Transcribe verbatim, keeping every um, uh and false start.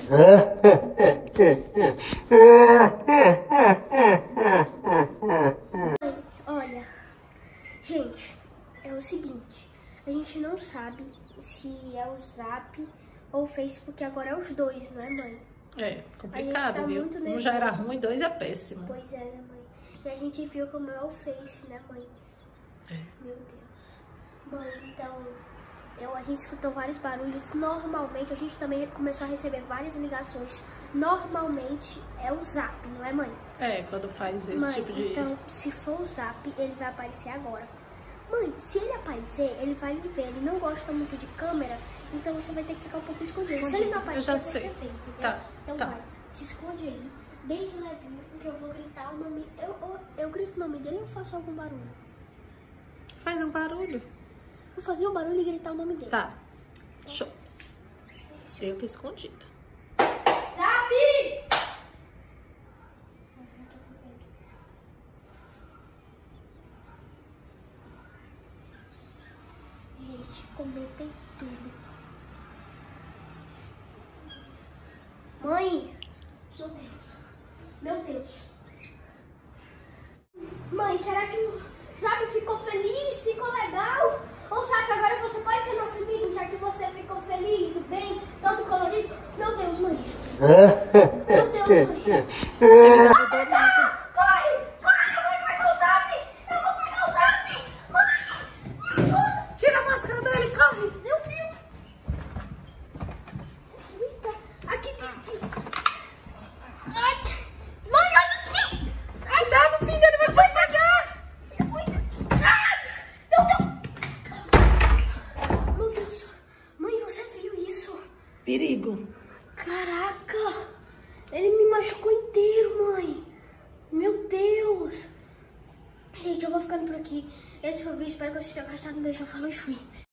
Olha, gente, é o seguinte, a gente não sabe se é o Zap ou o Facebook, agora é os dois, não é, mãe? É, complicado, tá viu? Um já era ruim, dois é péssimo. Pois é, né, mãe? E a gente viu como é o Face, né, mãe? É. Meu Deus. Bom, então, eu, a gente escutou vários barulhos. Normalmente, a gente também começou a receber várias ligações. Normalmente, é o Zap, não é, mãe? É, quando faz esse mãe, tipo de... então, se for o Zap, ele vai aparecer agora. Mãe, se ele aparecer, ele vai me ver. Ele não gosta muito de câmera, então você vai ter que ficar um pouco escondido. Se ele não aparecer, você vê, entendeu? Tá, então tá. vai, se esconde aí, bem de levinho, porque eu vou gritar o nome... Eu, eu, eu grito o nome dele ou faço algum barulho? Faz um barulho. Vou fazer um barulho e gritar o nome dele. Tá. Show. Eu tô escondida. Zap! Gente, comentem tudo. Mãe! Meu Deus. Meu Deus. Mãe, será que o Zap ficou feliz? Ficou legal? Ou Zap, agora você pode ser nosso amigo, já que você ficou feliz, do bem, todo colorido? Meu Deus, mãe. Meu Deus, mãe. Corre! Corre! Eu vou pegar o Zap! Eu vou pegar o Zap! Mãe! Me ajuda! Tira a máscara dele, corre! Meu Deus! Eita! Aqui dentro! Ai! Mãe, olha aqui! Cuidado, filho, ele vai te pegar! Meu Deus! Mãe, você viu isso? Perigo. Caraca! Ele me machucou inteiro, mãe! Meu Deus! Gente, eu vou ficando por aqui. Esse foi o vídeo, espero que vocês tenham gostado. Um beijo, falou e fui!